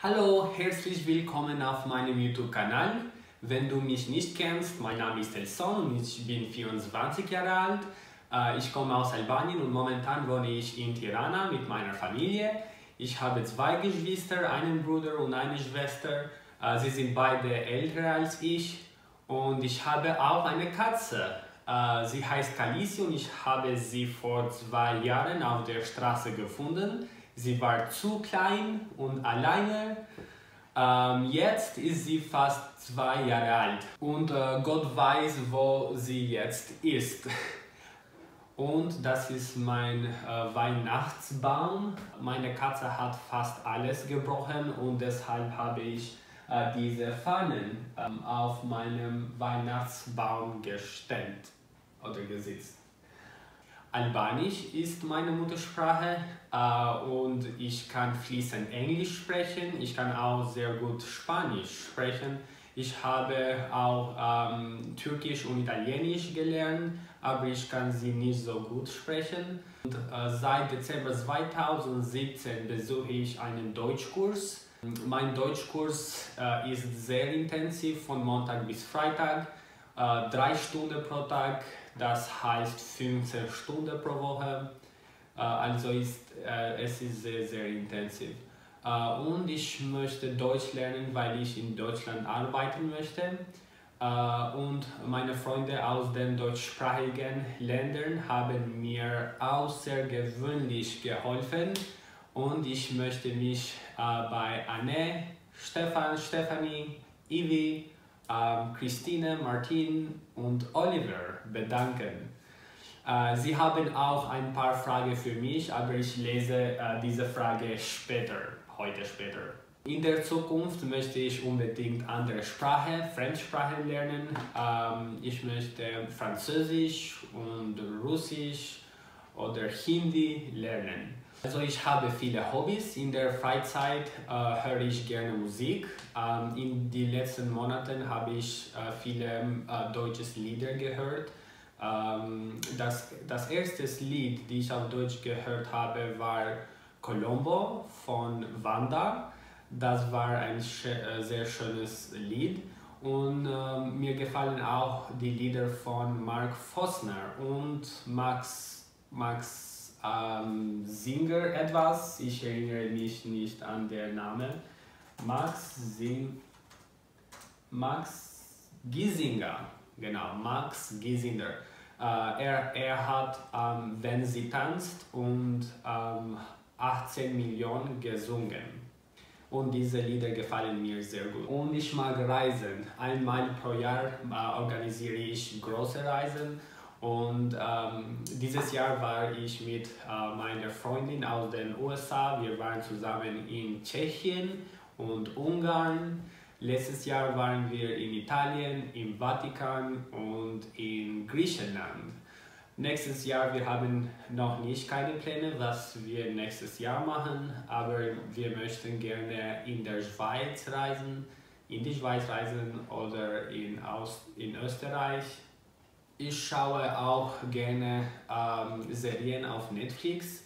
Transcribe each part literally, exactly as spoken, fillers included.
Hallo, herzlich willkommen auf meinem YouTube-Kanal. Wenn du mich nicht kennst, mein Name ist Elson und ich bin vierundzwanzig Jahre alt. Ich komme aus Albanien und momentan wohne ich in Tirana mit meiner Familie. Ich habe zwei Geschwister, einen Bruder und eine Schwester. Sie sind beide älter als ich und ich habe auch eine Katze. Sie heißt Kalisi und ich habe sie vor zwei Jahren auf der Straße gefunden. Sie war zu klein und alleine. Ähm, jetzt ist sie fast zwei Jahre alt und äh, Gott weiß, wo sie jetzt ist. Und das ist mein äh, Weihnachtsbaum. Meine Katze hat fast alles gebrochen und deshalb habe ich äh, diese Fahnen ähm, auf meinem Weihnachtsbaum gestellt oder gesetzt. Albanisch ist meine Muttersprache äh, und ich kann fließend Englisch sprechen. Ich kann auch sehr gut Spanisch sprechen. Ich habe auch ähm, Türkisch und Italienisch gelernt, aber ich kann sie nicht so gut sprechen. Und, äh, seit Dezember zweitausendsiebzehn besuche ich einen Deutschkurs. Mein Deutschkurs äh, ist sehr intensiv, von Montag bis Freitag, äh, drei Stunden pro Tag. Das heißt fünfzehn Stunden pro Woche, äh, also ist, äh, es ist sehr, sehr intensiv. Äh, und ich möchte Deutsch lernen, weil ich in Deutschland arbeiten möchte. Äh, und meine Freunde aus den deutschsprachigen Ländern haben mir außergewöhnlich geholfen. Und ich möchte mich äh, bei Anne, Stefan, Stefanie, Ivi, Christine, Martin und Oliver bedanken. Äh, sie haben auch ein paar Fragen für mich, aber ich lese äh, diese Frage später, heute später. In der Zukunft möchte ich unbedingt andere Sprachen, Fremdsprachen lernen. Ähm, ich möchte Französisch und Russisch oder Hindi lernen. Also ich habe viele Hobbys. In der Freizeit äh, höre ich gerne Musik. Ähm, in den letzten Monaten habe ich äh, viele äh, deutsche Lieder gehört. Ähm, das, das erste Lied, das ich auf Deutsch gehört habe, war Colombo von Wanda. Das war ein sch äh, sehr schönes Lied. Und äh, mir gefallen auch die Lieder von Mark Forstner und Max, Max Ähm, Singer etwas, ich erinnere mich nicht an den Namen. Max Sing Max Giesinger, genau, Max Giesinger. Äh, er, er hat ähm, Wenn sie tanzt und ähm, achtzehn Millionen gesungen. Und diese Lieder gefallen mir sehr gut. Und ich mag Reisen. Einmal pro Jahr äh, organisiere ich große Reisen. Und ähm, dieses Jahr war ich mit äh, meiner Freundin aus den U S A. Wir waren zusammen in Tschechien und Ungarn. Letztes Jahr waren wir in Italien, im Vatikan und in Griechenland. Nächstes Jahr, wir haben noch nicht keine Pläne, was wir nächstes Jahr machen, aber wir möchten gerne in der Schweiz reisen, in die Schweiz reisen oder in, Aus in Österreich. Ich schaue auch gerne ähm, Serien auf Netflix.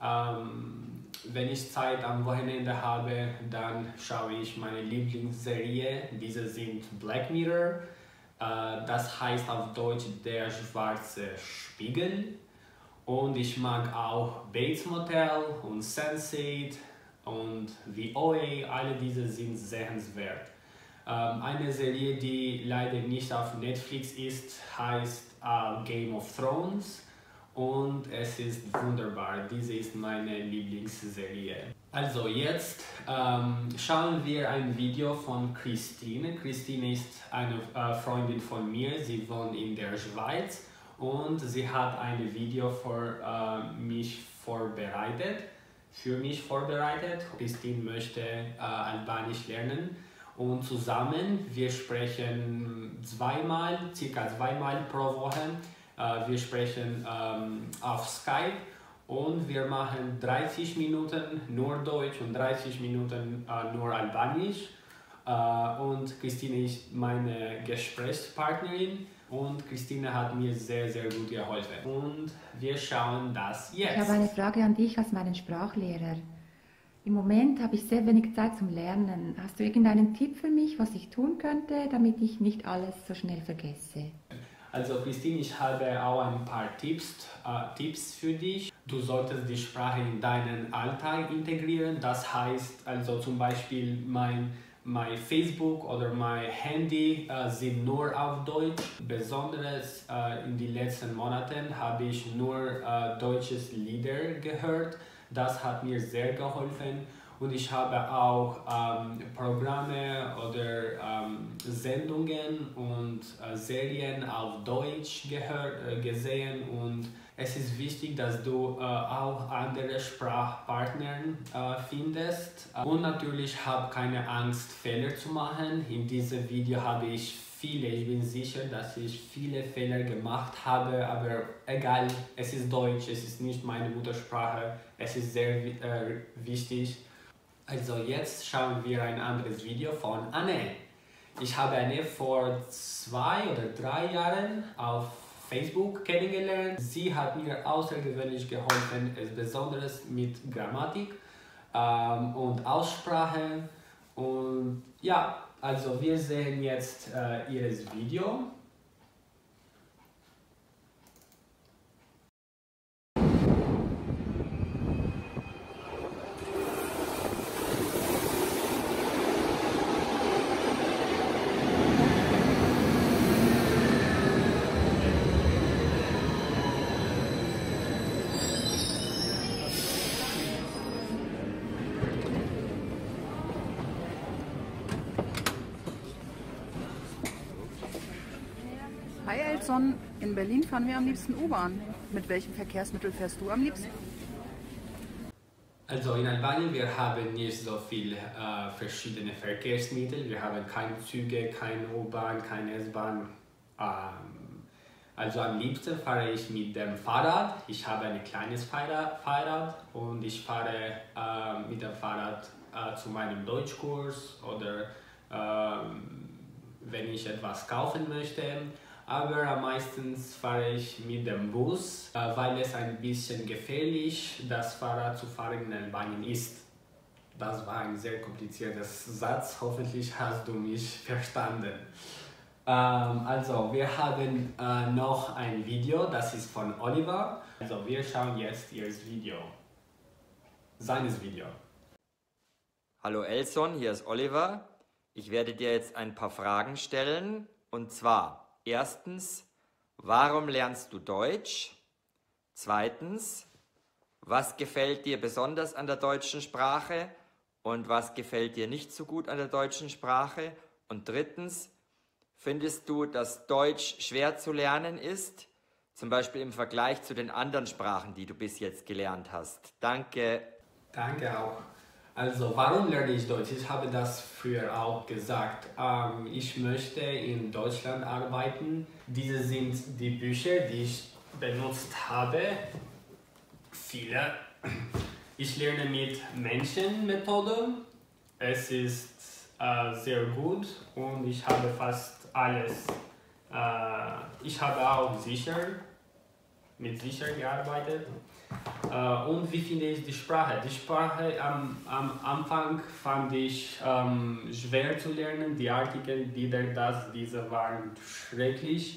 Ähm, wenn ich Zeit am Wochenende habe, dann schaue ich meine Lieblingsserie. Diese sind Black Mirror. Äh, das heißt auf Deutsch Der schwarze Spiegel. Und ich mag auch Bates Motel und Sense eight und V O A. Alle diese sind sehenswert. Eine Serie, die leider nicht auf Netflix ist, heißt uh, Game of Thrones und es ist wunderbar. Diese ist meine Lieblingsserie. Also jetzt ähm, schauen wir ein Video von Christine. Christine ist eine äh, Freundin von mir, sie wohnt in der Schweiz und sie hat ein Video für äh, mich vorbereitet, für mich vorbereitet. Christine möchte äh, Albanisch lernen. Und zusammen, wir sprechen zweimal, circa zweimal pro Woche. Äh, wir sprechen ähm, auf Skype und wir machen dreißig Minuten nur Deutsch und dreißig Minuten äh, nur Albanisch. Äh, und Christine ist meine Gesprächspartnerin und Christine hat mir sehr, sehr gut geholfen. Und wir schauen das jetzt. Ich habe eine Frage an dich als meinen Sprachlehrer. Im Moment habe ich sehr wenig Zeit zum Lernen. Hast du irgendeinen Tipp für mich, was ich tun könnte, damit ich nicht alles so schnell vergesse? Also Christine, ich habe auch ein paar Tipps, äh, Tipps für dich. Du solltest die Sprache in deinen Alltag integrieren. Das heißt also zum Beispiel mein, mein Facebook oder mein Handy äh, sind nur auf Deutsch. Besonders äh, in den letzten Monaten habe ich nur äh, deutsches Lieder gehört. Das hat mir sehr geholfen. Und ich habe auch ähm, Programme oder ähm, Sendungen und äh, Serien auf Deutsch gehört, äh, gesehen, und es ist wichtig, dass du äh, auch andere Sprachpartner äh, findest. Und natürlich habe keine Angst, Fehler zu machen. In diesem Video habe ich viele, ich bin sicher, dass ich viele Fehler gemacht habe, aber egal, es ist Deutsch, es ist nicht meine Muttersprache, es ist sehr äh, wichtig. Also jetzt schauen wir ein anderes Video von Anne. Ich habe Anne vor zwei oder drei Jahren auf Facebook kennengelernt. Sie hat mir außergewöhnlich geholfen, besonders mit Grammatik ähm, und Aussprache. Und ja, also wir sehen jetzt äh, ihr Video. Hi Elson, in Berlin fahren wir am liebsten U-Bahn. Mit welchem Verkehrsmittel fährst du am liebsten? Also in Albanien, wir haben nicht so viele äh, verschiedene Verkehrsmittel. Wir haben keine Züge, keine U-Bahn, keine S-Bahn. Ähm, also am liebsten fahre ich mit dem Fahrrad. Ich habe ein kleines Fahrrad, Fahrrad und ich fahre äh, mit dem Fahrrad äh, zu meinem Deutschkurs oder äh, wenn ich etwas kaufen möchte. Aber am meisten fahre ich mit dem Bus, weil es ein bisschen gefährlich das Fahrrad zu fahren in Albanien ist. Das war ein sehr komplizierter Satz, hoffentlich hast du mich verstanden. Ähm, also wir haben äh, noch ein Video, das ist von Oliver. Also wir schauen jetzt ihr Video, seines Video. Hallo Elson, hier ist Oliver. Ich werde dir jetzt ein paar Fragen stellen, und zwar: Erstens, warum lernst du Deutsch? Zweitens, was gefällt dir besonders an der deutschen Sprache und was gefällt dir nicht so gut an der deutschen Sprache? Und drittens, findest du, dass Deutsch schwer zu lernen ist? Zum Beispiel im Vergleich zu den anderen Sprachen, die du bis jetzt gelernt hast. Danke. Danke auch. Also, warum lerne ich Deutsch? Ich habe das früher auch gesagt. Ähm, ich möchte in Deutschland arbeiten. Diese sind die Bücher, die ich benutzt habe. Viele. Ich lerne mit Menschenmethode. Es ist äh, sehr gut und ich habe fast alles. Äh, ich habe auch sicher, mit sicher gearbeitet. Uh, und wie finde ich die Sprache? Die Sprache am, am Anfang fand ich ähm, schwer zu lernen. Die Artikel, die das, diese waren schrecklich.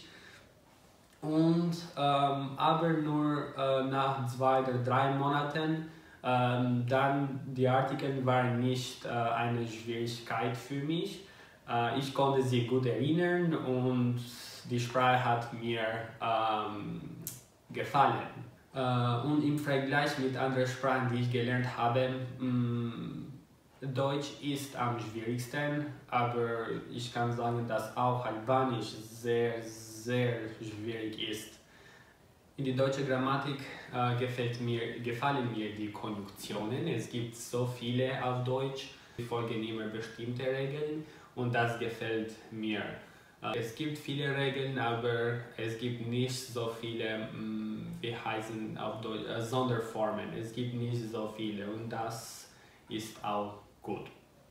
Und, ähm, aber nur äh, nach zwei oder drei Monaten, ähm, dann die Artikel waren nicht äh, eine Schwierigkeit für mich. Äh, ich konnte sie gut erinnern und die Sprache hat mir ähm, gefallen. Und im Vergleich mit anderen Sprachen, die ich gelernt habe, Deutsch ist am schwierigsten, aber ich kann sagen, dass auch Albanisch sehr, sehr schwierig ist. In der deutschen Grammatik äh, gefällt mir, gefallen mir die Konjunktionen. Es gibt so viele auf Deutsch, die folgen immer bestimmte Regeln und das gefällt mir. Es gibt viele Regeln, aber es gibt nicht so viele, wie heißen auf Deutsch, Sonderformen. Es gibt nicht so viele und das ist auch gut.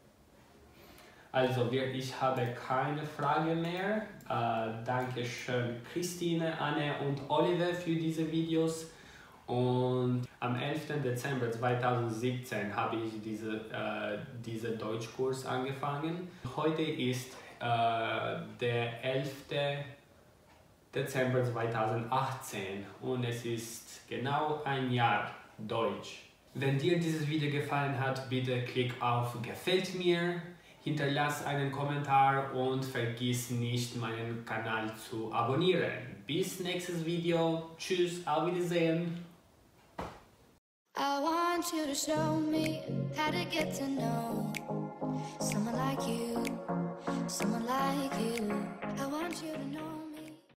Also ich habe keine Frage mehr. Äh, danke schön Christine, Anne und Oliver für diese Videos. Und am elften Dezember zweitausendsiebzehn habe ich diese, äh, diesen Deutschkurs angefangen. Heute ist äh, der elfte Dezember zweitausendachtzehn und es ist genau ein Jahr Deutsch. Wenn dir dieses Video gefallen hat, bitte klick auf Gefällt mir, hinterlass einen Kommentar und vergiss nicht, meinen Kanal zu abonnieren. Bis nächstes Video. Tschüss, auf Wiedersehen. I want you to show me how to get to know someone like you, someone like you. I want you to know